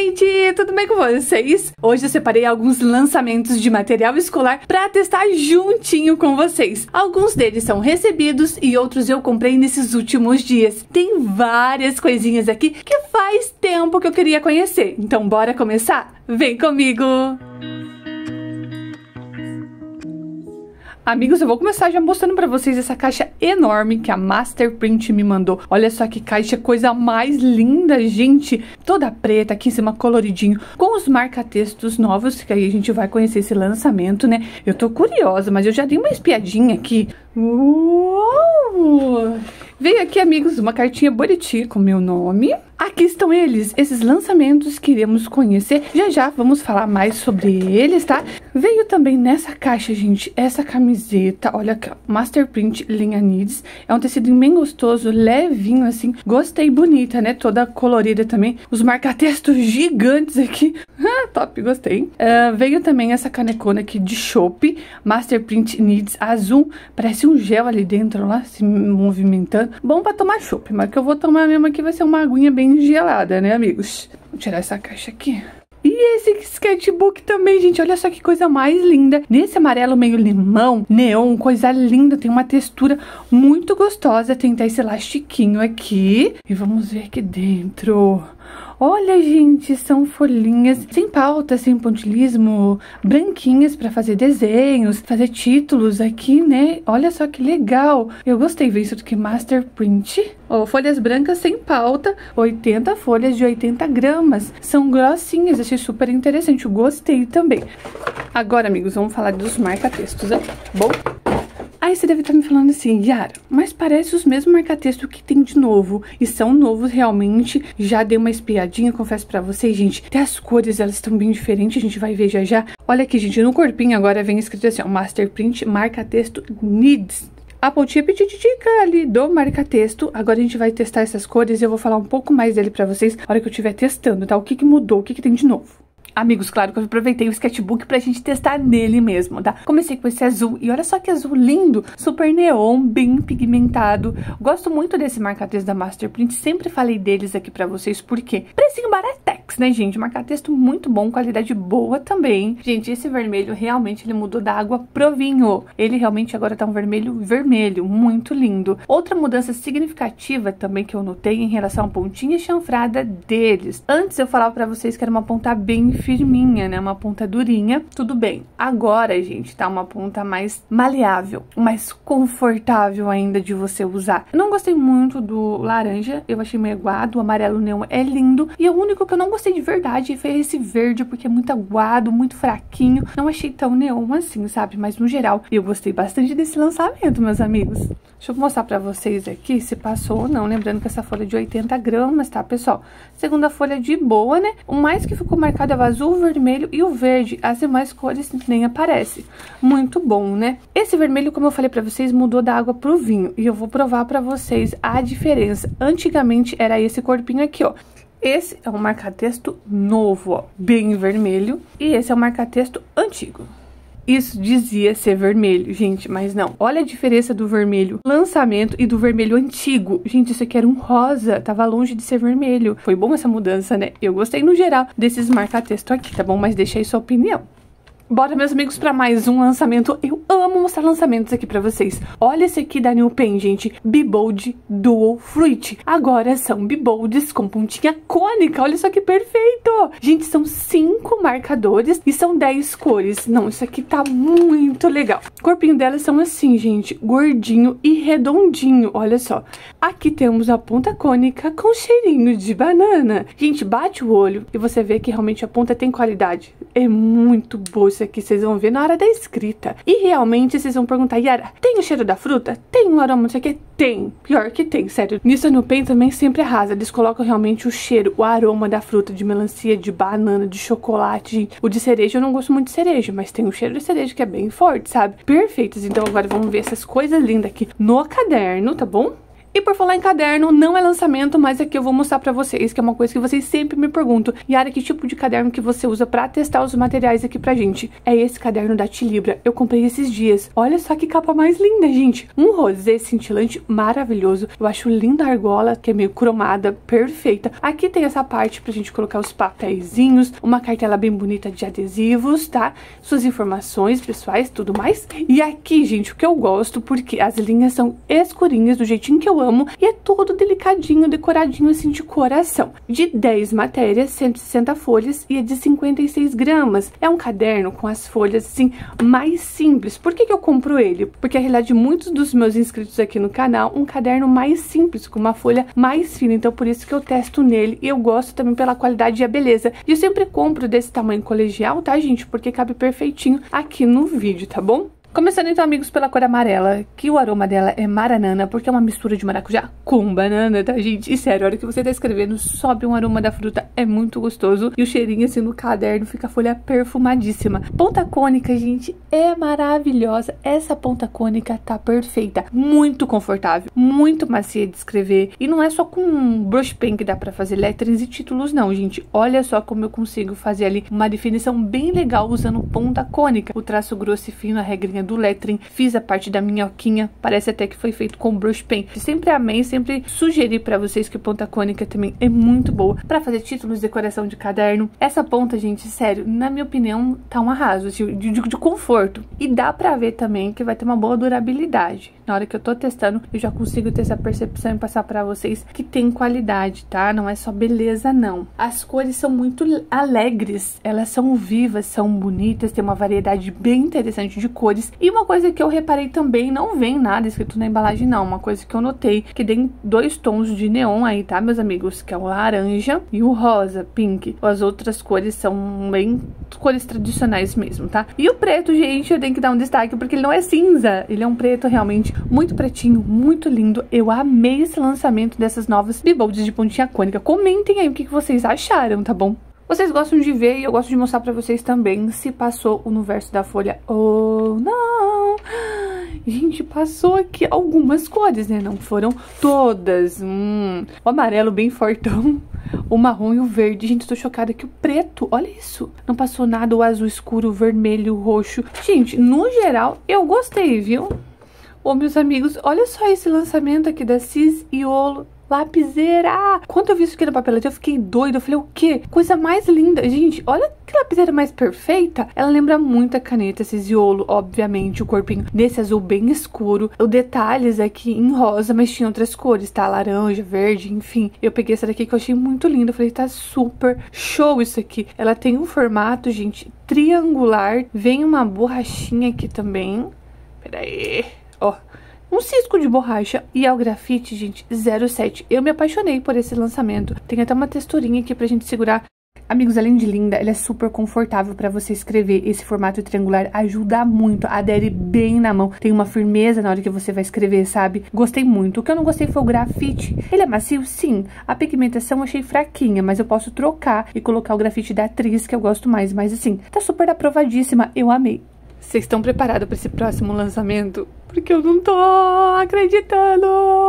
gente! Tudo bem com vocês? Hoje eu separei alguns lançamentos de material escolar para testar juntinho com vocês. Alguns deles são recebidos e outros eu comprei nesses últimos dias. Tem várias coisinhas aqui que faz tempo que eu queria conhecer. Então bora começar? Vem comigo! Amigos, eu vou começar já mostrando pra vocês essa caixa enorme que a Masterprint me mandou. Olha só que caixa, coisa mais linda, gente. Toda preta, aqui em cima coloridinho, com os marca-textos novos, que aí a gente vai conhecer esse lançamento, né? Eu tô curiosa, mas eu já dei uma espiadinha aqui. Uou! Veio aqui, amigos, uma cartinha bonitinha com meu nome. Aqui estão eles, esses lançamentos que iremos conhecer. Já já vamos falar mais sobre eles, tá? Veio também nessa caixa, gente, essa camiseta. Olha aqui, ó, Masterprint linha Needs. É um tecido bem gostoso, levinho assim. Gostei, bonita, né? Toda colorida também. Os marca-textos gigantes aqui. Top, gostei. Veio também essa canecona aqui de chopp. Masterprint Needs azul. Parece um gel ali dentro, lá, se movimentando. Bom pra tomar chopp, mas o que eu vou tomar mesmo aqui vai ser uma aguinha bem gelada, né, amigos? Vou tirar essa caixa aqui. E esse sketchbook também, gente, olha só que coisa mais linda. Nesse amarelo meio limão, neon, coisa linda. Tem uma textura muito gostosa. Tem até esse elastiquinho aqui. E vamos ver aqui dentro. Olha, gente, são folhinhas sem pauta, sem pontilhismo, branquinhas pra fazer desenhos, fazer títulos aqui, né? Olha só que legal. Eu gostei, ver isso do que Masterprint. Ó, folhas brancas sem pauta, 80 folhas de 80 gramas. São grossinhas, achei super interessante, eu gostei também. Agora, amigos, vamos falar dos marca-textos aqui, bom? Aí você deve estar me falando assim, Yara, mas parece os mesmos marca-texto que tem de novo. E são novos realmente. Já dei uma espiadinha, confesso pra vocês, gente. Até as cores, elas estão bem diferentes, a gente vai ver já já. Olha aqui, gente, no corpinho agora vem escrito assim, ó, Masterprint marca-texto Needs. A pontinha pititica ali do marca-texto. Agora a gente vai testar essas cores e eu vou falar um pouco mais dele pra vocês na hora que eu estiver testando, tá? O que mudou, o que tem de novo. Amigos, claro que eu aproveitei o sketchbook pra gente testar nele mesmo, tá? Comecei com esse azul e olha só que azul lindo, super neon, bem pigmentado. Gosto muito desse marca-texto da Masterprint, sempre falei deles aqui pra vocês, porque precinho baratex, né, gente? Marca-texto muito bom, qualidade boa também. Gente, esse vermelho realmente ele mudou da água pro vinho. Ele realmente agora tá um vermelho, muito lindo. Outra mudança significativa também que eu notei em relação à pontinha chanfrada deles. Antes eu falava pra vocês que era uma ponta bem firminha, né? Uma ponta durinha, tudo bem. Agora, gente, tá uma ponta mais maleável, mais confortável ainda de você usar. Eu não gostei muito do laranja, eu achei meio aguado, o amarelo neon é lindo. E o único que eu não gostei de verdade foi esse verde, porque é muito aguado, muito fraquinho. Não achei tão neon assim, sabe? Mas no geral, eu gostei bastante desse lançamento, meus amigos. Deixa eu mostrar pra vocês aqui se passou ou não. Lembrando que essa folha é de 80 gramas, tá, pessoal? Segunda folha de boa, né? O mais que ficou marcado é o azul, o vermelho e o verde. As demais cores nem aparecem. Muito bom, né? Esse vermelho, como eu falei pra vocês, mudou da água pro vinho. E eu vou provar pra vocês a diferença. Antigamente era esse corpinho aqui, ó. Esse é um marca-texto novo, ó, bem vermelho. E esse é um marca-texto antigo. Isso dizia ser vermelho, gente, mas não. Olha a diferença do vermelho lançamento e do vermelho antigo. Gente, isso aqui era um rosa, tava longe de ser vermelho. Foi bom essa mudança, né? Eu gostei no geral desses marca-texto aqui, tá bom? Mas deixa aí sua opinião. Bora, meus amigos, pra mais um lançamento. Eu amo mostrar lançamentos aqui pra vocês. Olha esse aqui da New Pen, gente. Bibold Dual Fruit. Agora são bibolds com pontinha cônica. Olha só que perfeito. Gente, são 5 marcadores e são 10 cores. Não, isso aqui tá muito legal. O corpinho delas são assim, gente. Gordinho e redondinho. Olha só. Aqui temos a ponta cônica com cheirinho de banana. Gente, bate o olho e você vê que realmente a ponta tem qualidade. É muito boa. Isso aqui vocês vão ver na hora da escrita. E realmente vocês vão perguntar, Yara, tem o cheiro da fruta? Tem um aroma, não sei o que? Tem. Pior que tem, sério. Nisso a New Pen também sempre arrasa. Eles colocam realmente o cheiro, o aroma da fruta, de melancia, de banana, de chocolate. Gente. O de cereja eu não gosto muito de cereja, mas tem o cheiro de cereja que é bem forte, sabe? Perfeitos. Então agora vamos ver essas coisas lindas aqui no caderno, tá bom? E por falar em caderno, não é lançamento, mas aqui eu vou mostrar pra vocês, que é uma coisa que vocês sempre me perguntam. Yara, que tipo de caderno que você usa pra testar os materiais aqui pra gente? É esse caderno da Tilibra. Eu comprei esses dias. Olha só que capa mais linda, gente. Um rosé cintilante maravilhoso. Eu acho linda a argola, que é meio cromada, perfeita. Aqui tem essa parte pra gente colocar os papeizinhos, uma cartela bem bonita de adesivos, tá? Suas informações pessoais, tudo mais. E aqui, gente, o que eu gosto, porque as linhas são escurinhas, do jeitinho que eu amo, e é todo delicadinho, decoradinho assim de coração. De 10 matérias, 160 folhas e é de 56 gramas. É um caderno com as folhas assim mais simples. Por que eu compro ele? Porque a realidade de muitos dos meus inscritos aqui no canal, um caderno mais simples, com uma folha mais fina, então por isso que eu testo nele. E eu gosto também pela qualidade e a beleza. E eu sempre compro desse tamanho colegial, tá, gente? Porque cabe perfeitinho aqui no vídeo, tá bom? Começando então, amigos, pela cor amarela, que o aroma dela é maranana, porque é uma mistura de maracujá com banana, tá, gente? E sério, a hora que você tá escrevendo, sobe um aroma da fruta, é muito gostoso. E o cheirinho, assim, no caderno, fica a folha perfumadíssima. Ponta cônica, gente, é maravilhosa. Essa ponta cônica tá perfeita, muito confortável, muito macia de escrever. E não é só com um brush pen que dá pra fazer letras e títulos, não, gente. Olha só como eu consigo fazer ali uma definição bem legal usando ponta cônica. O traço grosso e fino, a regrinha do lettering, fiz a parte da minhoquinha, parece até que foi feito com brush pen. Sempre amei, sempre sugeri pra vocês que ponta cônica também é muito boa pra fazer títulos, decoração de caderno. Essa ponta, gente, sério, na minha opinião, tá um arraso de conforto. E dá pra ver também que vai ter uma boa durabilidade. Na hora que eu tô testando, eu já consigo ter essa percepção e passar pra vocês que tem qualidade, tá? Não é só beleza, não. As cores são muito alegres, elas são vivas, são bonitas, tem uma variedade bem interessante de cores. E uma coisa que eu reparei também, não vem nada escrito na embalagem, não. Uma coisa que eu notei, que tem 2 tons de neon aí, tá, meus amigos? Que é o laranja e o rosa, pink. As outras cores são bem cores tradicionais mesmo, tá? E o preto, gente, eu tenho que dar um destaque, porque ele não é cinza. Ele é um preto realmente muito pretinho, muito lindo. Eu amei esse lançamento dessas novas bibolds de pontinha cônica. Comentem aí o que vocês acharam, tá bom? Vocês gostam de ver e eu gosto de mostrar pra vocês também se passou no verso da folha ou não. Gente, passou aqui algumas cores, né? Não foram todas. O amarelo bem fortão, o marrom e o verde. Gente, tô chocada que o preto, olha isso. Não passou nada, o azul escuro, o vermelho, o roxo. Gente, no geral, eu gostei, viu? Ô, meus amigos, olha só esse lançamento aqui da Cis Iolo lapiseira. Quando eu vi isso aqui na papeleta, eu fiquei doida. Eu falei, o quê? Coisa mais linda. Gente, olha que lapiseira mais perfeita. Ela lembra muito a caneta Cisiolo, obviamente. O corpinho desse azul bem escuro. Os detalhes aqui em rosa, mas tinha outras cores, tá? Laranja, verde, enfim. Eu peguei essa daqui que eu achei muito linda. Eu falei, tá super show isso aqui. Ela tem um formato, gente, triangular. Vem uma borrachinha aqui também. Pera aí. Ó. Um cisco de borracha e é o grafite, gente, 07. Eu me apaixonei por esse lançamento. Tem até uma texturinha aqui pra gente segurar. Amigos, além de linda, ela é super confortável pra você escrever. Esse formato triangular ajuda muito, adere bem na mão. Tem uma firmeza na hora que você vai escrever, sabe? Gostei muito. O que eu não gostei foi o grafite. Ele é macio? Sim. A pigmentação eu achei fraquinha, mas eu posso trocar e colocar o grafite da atriz, que eu gosto mais. Mas assim, tá super aprovadíssima. Eu amei. Vocês estão preparados para esse próximo lançamento? Porque eu não tô acreditando!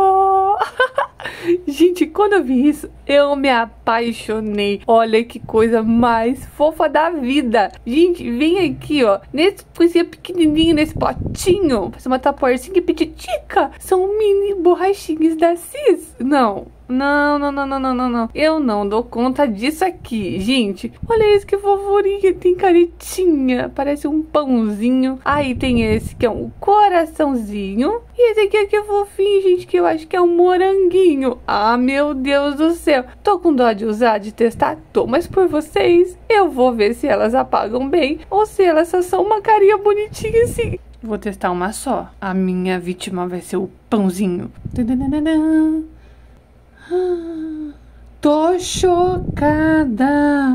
Gente, quando eu vi isso, eu me apaixonei. Olha que coisa mais fofa da vida. Gente, vem aqui, ó. Nesse coisinha pequenininho, nesse potinho. Faz uma tapoerzinha pititica. São mini borrachinhas da Cis. Não. Não. Eu não dou conta disso aqui, gente. Olha esse que fofurinha. Tem caretinha. Parece um pãozinho. Aí tem esse que é um coraçãozinho. E esse aqui é fofinho, gente, que eu acho que é um moranguinho. Ah, meu Deus do céu. Tô com dó de usar, de testar? Tô, mas por vocês, eu vou ver se elas apagam bem ou se elas só são uma carinha bonitinha assim. Vou testar uma só. A minha vítima vai ser o pãozinho. Tô chocada.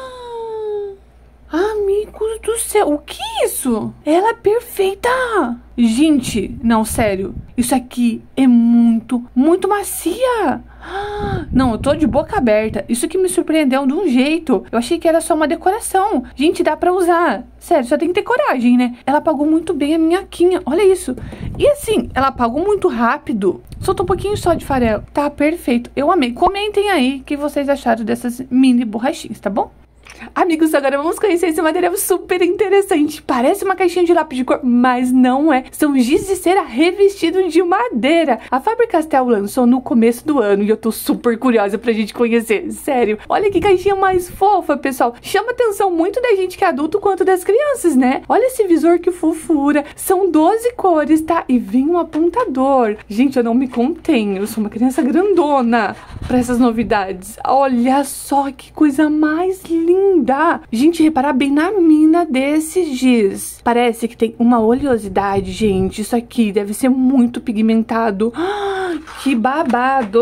Amigos do céu, o que é isso? Ela é perfeita. Gente, não, sério. Isso aqui é muito macia. Não, eu tô de boca aberta. Isso que me surpreendeu de um jeito. Eu achei que era só uma decoração. Gente, dá pra usar. Sério, só tem que ter coragem, né? Ela apagou muito bem a minha quinha. Olha isso. E assim, ela apagou muito rápido. Soltou um pouquinho só de farelo. Tá perfeito. Eu amei. Comentem aí o que vocês acharam dessas mini borrachinhas, tá bom? Amigos, agora vamos conhecer esse material super interessante. Parece uma caixinha de lápis de cor, mas não é. São giz de cera revestidos de madeira. A Faber-Castell lançou no começo do ano e eu tô super curiosa pra gente conhecer. Sério, olha que caixinha mais fofa, pessoal. Chama atenção muito da gente que é adulto quanto das crianças, né? Olha esse visor que fofura. São 12 cores, tá? E vem um apontador. Gente, eu não me contenho. Eu sou uma criança grandona pra essas novidades. Olha só que coisa mais linda. Gente, reparar bem na mina desse giz. Parece que tem uma oleosidade, gente. Isso aqui deve ser muito pigmentado. Que babado!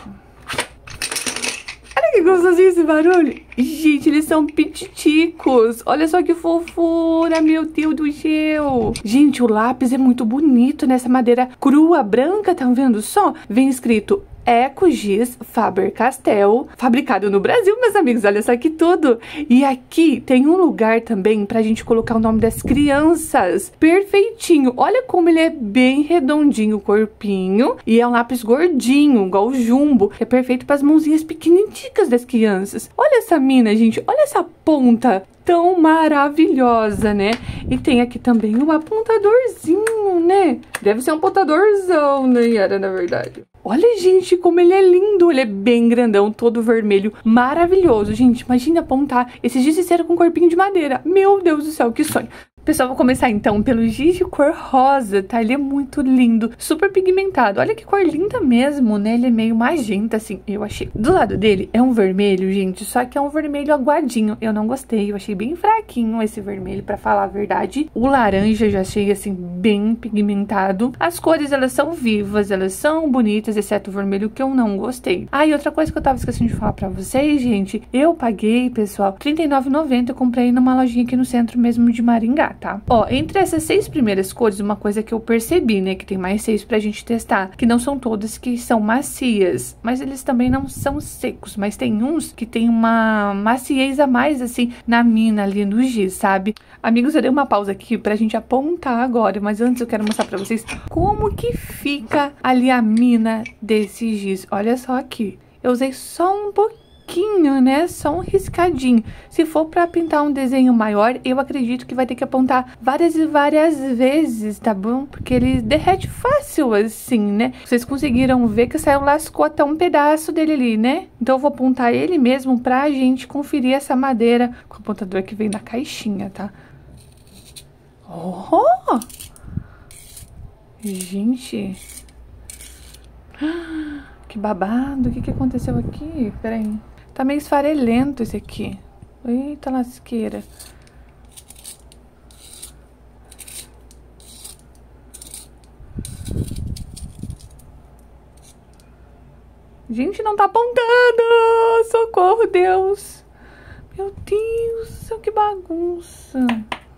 Olha que gostosinho esse barulho. Gente, eles são pititicos. Olha só que fofura, meu Deus do céu. Gente, o lápis é muito bonito nessa madeira crua, branca, tá vendo só? Vem escrito Eco Giz Faber-Castell, fabricado no Brasil, meus amigos, olha só que tudo. E aqui tem um lugar também pra gente colocar o nome das crianças, perfeitinho. Olha como ele é bem redondinho o corpinho e é um lápis gordinho, igual o jumbo. É perfeito para as mãozinhas pequeninicas das crianças. Olha essa mina, gente, olha essa ponta tão maravilhosa, né? E tem aqui também um apontadorzinho, né? Deve ser um apontadorzão, né, Yara, na verdade. Olha, gente, como ele é lindo. Ele é bem grandão, todo vermelho. Maravilhoso, gente. Imagina apontar esse giz de cera com corpinho de madeira. Meu Deus do céu, que sonho. Pessoal, vou começar então pelo giz de cor rosa, tá? Ele é muito lindo, super pigmentado. Olha que cor linda mesmo, né? Ele é meio magenta, assim, eu achei. Do lado dele é um vermelho, gente, só que é um vermelho aguadinho. Eu não gostei, eu achei bem fraquinho esse vermelho, pra falar a verdade. O laranja eu já achei, assim, bem pigmentado. As cores, elas são vivas, elas são bonitas, exceto o vermelho que eu não gostei. Ah, e outra coisa que eu tava esquecendo de falar pra vocês, gente, eu paguei, pessoal, R$ 39,90. Eu comprei numa lojinha aqui no centro mesmo de Maringá. Tá? Ó, entre essas 6 primeiras cores, uma coisa que eu percebi, né, que tem mais 6 pra gente testar, que não são todas que são macias, mas eles também não são secos, mas tem uns que tem uma maciez a mais, assim, na mina ali no giz, sabe? Amigos, eu dei uma pausa aqui pra gente apontar agora, mas antes eu quero mostrar pra vocês como que fica ali a mina desse giz. Olha só aqui, eu usei só um pouquinho, né? Só um riscadinho. Se for pra pintar um desenho maior, eu acredito que vai ter que apontar várias e várias vezes, tá bom? Porque ele derrete fácil assim, né? Vocês conseguiram ver que saiu, lascou até um pedaço dele ali, né? Então eu vou apontar ele mesmo pra gente conferir essa madeira com o apontador que vem na caixinha, tá? Oh! Gente! Que babado! O que aconteceu aqui? Peraí. Tá meio esfarelento esse aqui. Eita lasqueira. Gente, não tá apontando! Socorro, Deus! Meu Deus do céu, que bagunça!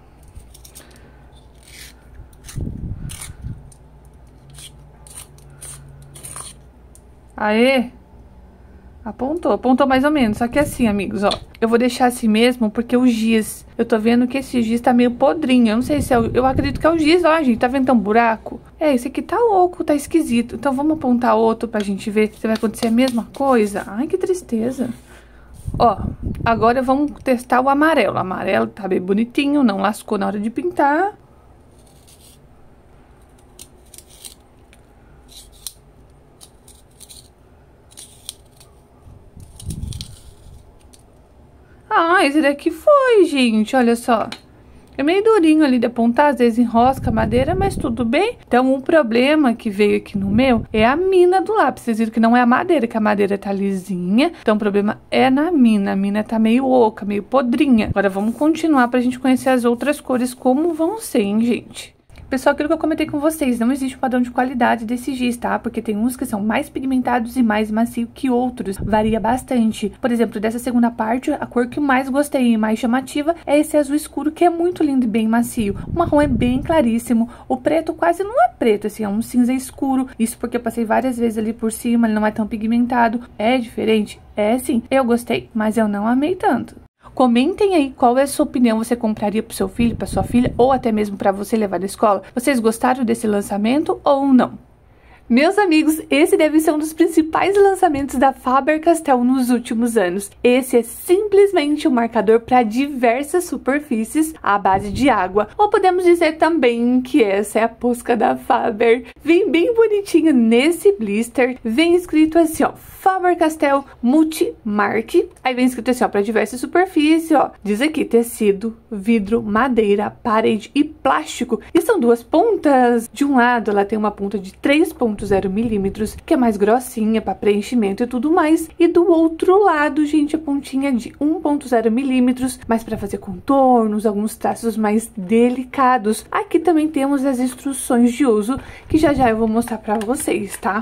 Aê! Apontou mais ou menos, só que assim, amigos, ó, eu vou deixar assim mesmo, porque o giz, eu tô vendo que esse giz tá meio podrinho, eu não sei se é eu acredito que é o giz, ó, gente, tá vendo, tem um buraco? É, esse aqui tá louco, tá esquisito, então vamos apontar outro pra gente ver se vai acontecer a mesma coisa. Ai, que tristeza. Ó, agora vamos testar o amarelo tá bem bonitinho, não lascou na hora de pintar. Ah, esse daqui foi, gente, olha só. É meio durinho ali de apontar, às vezes enrosca a madeira, mas tudo bem. Então, o problema que veio aqui no meu é a mina do lápis. Vocês viram que não é a madeira, que a madeira tá lisinha. Então, o problema é na mina. A mina tá meio oca, meio podrinha. Agora, vamos continuar pra gente conhecer as outras cores, como vão ser, hein, gente? Pessoal, aquilo que eu comentei com vocês, não existe um padrão de qualidade desses giz, tá? Porque tem uns que são mais pigmentados e mais macio que outros. Varia bastante. Por exemplo, dessa segunda parte, a cor que mais gostei e mais chamativa é esse azul escuro, que é muito lindo e bem macio. O marrom é bem claríssimo. O preto quase não é preto, assim, é um cinza escuro. Isso porque eu passei várias vezes ali por cima, ele não é tão pigmentado. É diferente? É sim. Eu gostei, mas eu não amei tanto. Comentem aí qual é a sua opinião, você compraria para o seu filho, para sua filha, ou até mesmo para você levar na escola? Vocês gostaram desse lançamento ou não? Meus amigos, esse deve ser um dos principais lançamentos da Faber-Castell nos últimos anos. Esse é simplesmente um marcador para diversas superfícies à base de água. Ou podemos dizer também que essa é a Posca da Faber. Vem bem bonitinho nesse blister, vem escrito assim, ó, Faber-Castell Multimark. Aí vem escrito assim, ó, para diversas superfícies, ó. Diz aqui tecido, vidro, madeira, parede e plástico. E são duas pontas. De um lado, ela tem uma ponta de 3,0 milímetros, que é mais grossinha para preenchimento e tudo mais. E do outro lado, gente, a pontinha de 1,0 milímetros, mas para fazer contornos, alguns traços mais delicados. Aqui também temos as instruções de uso, que já eu vou mostrar para vocês, tá?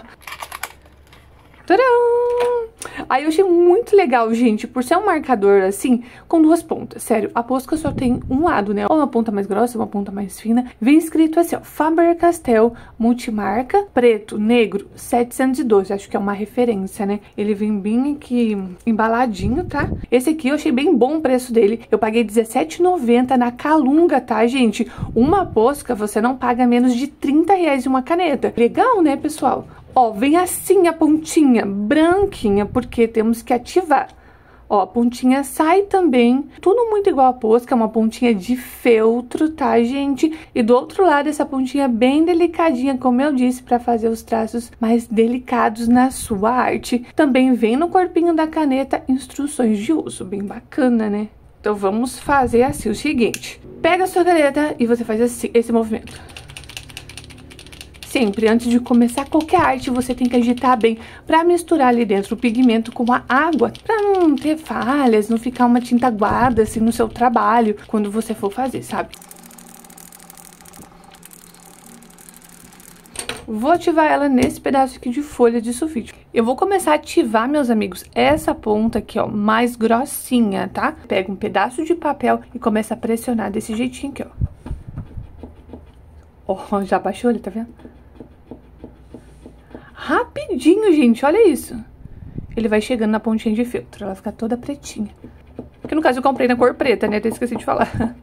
Tcharam! Aí eu achei muito legal, gente, por ser um marcador assim, com duas pontas. Sério, a Posca só tem um lado, né? Ou uma ponta mais grossa, uma ponta mais fina. Vem escrito assim, ó, Faber-Castell Multimarca, preto, negro, 712. Acho que é uma referência, né? Ele vem bem aqui embaladinho, tá? Esse aqui eu achei bem bom o preço dele. Eu paguei R$17,90 na Calunga, tá, gente? Uma Posca você não paga menos de R$30 uma caneta. Legal, né, pessoal? Ó, vem assim a pontinha, branquinha, porque temos que ativar. Ó, a pontinha sai também, tudo muito igual a Posca, é uma pontinha de feltro, tá, gente? E do outro lado, essa pontinha bem delicadinha, como eu disse, pra fazer os traços mais delicados na sua arte. Também vem no corpinho da caneta instruções de uso, bem bacana, né? Então vamos fazer assim, o seguinte. Pega a sua caneta e você faz assim, esse movimento. Sempre, antes de começar qualquer arte, você tem que agitar bem para misturar ali dentro o pigmento com a água, para não ter falhas, não ficar uma tinta aguada assim no seu trabalho, quando você for fazer, sabe? Vou ativar ela nesse pedaço aqui de folha de sulfite. Eu vou começar a ativar, meus amigos, essa ponta aqui, ó, mais grossinha, tá? Pega um pedaço de papel e começa a pressionar desse jeitinho aqui, ó. Ó, já baixou ele, tá vendo? Rapidinho, gente, olha isso. Ele vai chegando na pontinha de feltro, ela fica toda pretinha. Que no caso eu comprei na cor preta, né? Até esqueci de falar.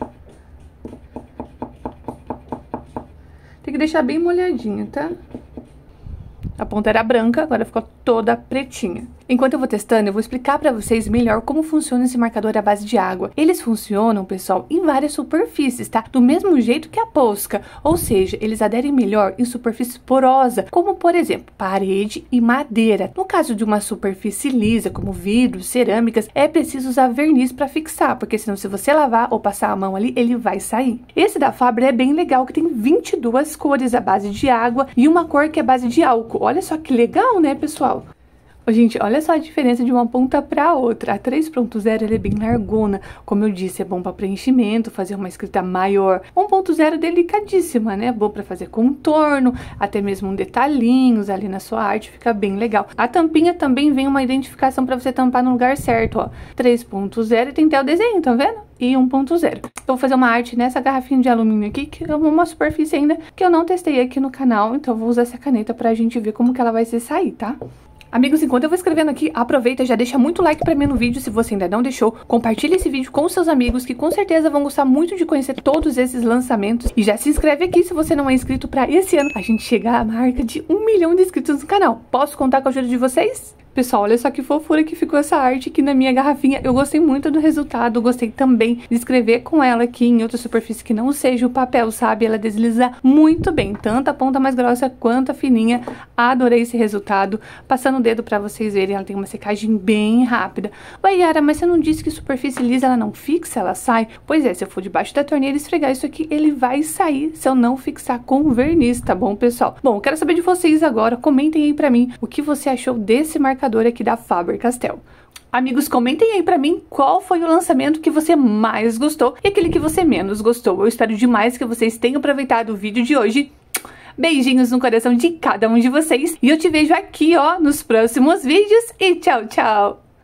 Tem que deixar bem molhadinho, tá? A ponta era branca, agora ficou toda pretinha. Enquanto eu vou testando, eu vou explicar pra vocês melhor como funciona esse marcador à base de água. Eles funcionam, pessoal, em várias superfícies, tá? Do mesmo jeito que a Posca, ou seja, eles aderem melhor em superfície porosa, como por exemplo, parede e madeira. No caso de uma superfície lisa, como vidro, cerâmicas, é preciso usar verniz pra fixar, porque senão se você lavar ou passar a mão ali, ele vai sair. Esse da Faber é bem legal, que tem 22 cores à base de água e uma cor que é à base de álcool. Olha só que legal, né, pessoal? Gente, olha só a diferença de uma ponta para outra. A 3.0 ela é bem largona, como eu disse, é bom para preenchimento, fazer uma escrita maior. 1.0 delicadíssima, né? Bom para fazer contorno, até mesmo detalhinhos ali na sua arte, fica bem legal. A tampinha também vem uma identificação para você tampar no lugar certo, ó. 3.0 e tem até o desenho, tá vendo? E 1.0. Eu vou fazer uma arte nessa garrafinha de alumínio aqui, que é uma superfície ainda que eu não testei aqui no canal, então eu vou usar essa caneta pra gente ver como que ela vai se sair, tá? Amigos, enquanto eu vou escrevendo aqui, aproveita e já deixa muito like pra mim no vídeo se você ainda não deixou. Compartilha esse vídeo com seus amigos que com certeza vão gostar muito de conhecer todos esses lançamentos. E já se inscreve aqui se você não é inscrito pra esse ano a gente chegar à marca de 1 milhão de inscritos no canal. Posso contar com a ajuda de vocês? Pessoal, olha só que fofura que ficou essa arte aqui na minha garrafinha. Eu gostei muito do resultado, gostei também de escrever com ela aqui em outra superfície que não seja o papel, sabe? Ela desliza muito bem, tanto a ponta mais grossa quanto a fininha. Adorei esse resultado. Passando o dedo pra vocês verem, ela tem uma secagem bem rápida. Ué, Yara, mas você não disse que superfície lisa ela não fixa, ela sai? Pois é, se eu for debaixo da torneira e esfregar isso aqui, ele vai sair se eu não fixar com verniz, tá bom, pessoal? Bom, eu quero saber de vocês agora, comentem aí pra mim o que você achou desse marcador aqui da Faber-Castell. Amigos, comentem aí pra mim qual foi o lançamento que você mais gostou e aquele que você menos gostou. Eu espero demais que vocês tenham aproveitado o vídeo de hoje. Beijinhos no coração de cada um de vocês. E eu te vejo aqui, ó, nos próximos vídeos. E tchau, tchau!